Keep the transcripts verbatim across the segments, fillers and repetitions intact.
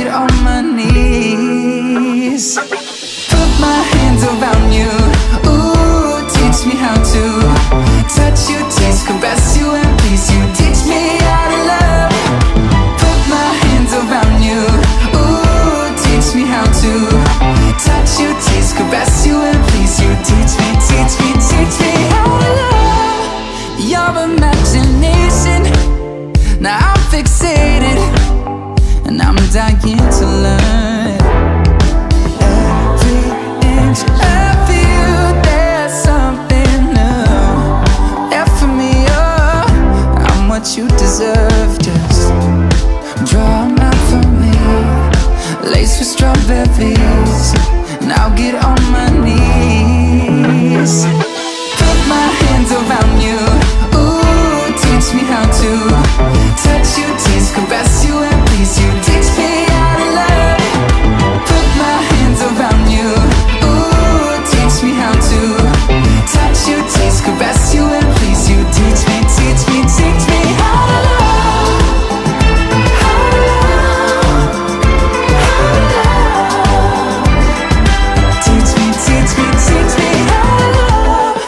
get on my knees. Put my hands around you, ooh, teach me how to touch you, taste, caress you, and please you. Teach me how to love. Put my hands around you, ooh, teach me how to touch you, taste, caress you, and please you. Teach me, teach me, teach me how to love. Your imagination, now I'm fixated, and I'm dying to learn. Every inch of you, there's something new. Left for me, oh, I'm what you deserve. Just draw them out for me, laced with strawberries, and I'll get on my knees. Put my hands around you, ooh, teach me how to touch you, taste, caress you, and please you. Teach me how to love. Put my hands around you, ooh, teach me how to touch you, taste, caress you, and please you. Teach me, teach me, teach me how to love. How to love. How to love. Teach me, teach me, teach me how to love.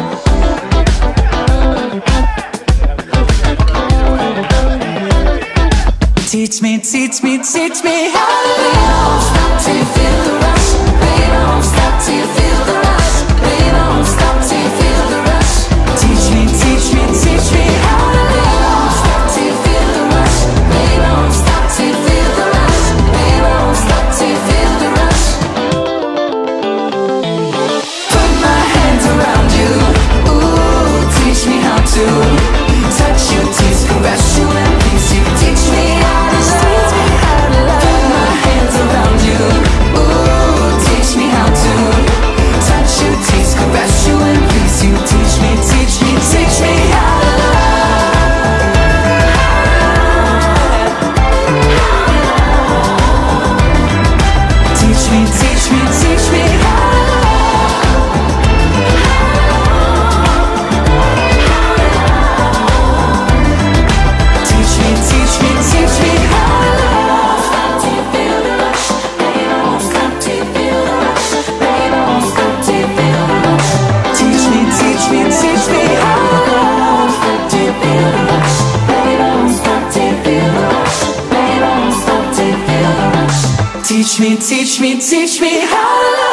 Teach me, teach me, teach me how to love. Stop till you feel the rush. Baby, don't stop till you feel the rush. Baby, don't stop till you feel the rush. Teach me, teach me, teach me how to love. Stop till you feel the rush. Baby, don't stop till you feel the rush. Baby, don't stop till you feel the rush. Put my hands around you, ooh, teach me how to touch you, taste, caress you, and please you. Teach me how to love. Put my hands around you, ooh, teach me how to touch you, taste, caress you, and please you. Teach me, teach me, teach me how to love. Teach me, teach me, teach me how to Teach me, teach me, teach me how to love. Stop till you feel the rush. Baby, don't stop till you feel the rush. Baby, don't stop till you feel the rush. Teach me, teach me, teach me how to love. Stop till you feel the rush. Baby, don't stop till you feel the rush. Baby, don't stop till you feel the rush. Teach me, teach me, teach me how to love.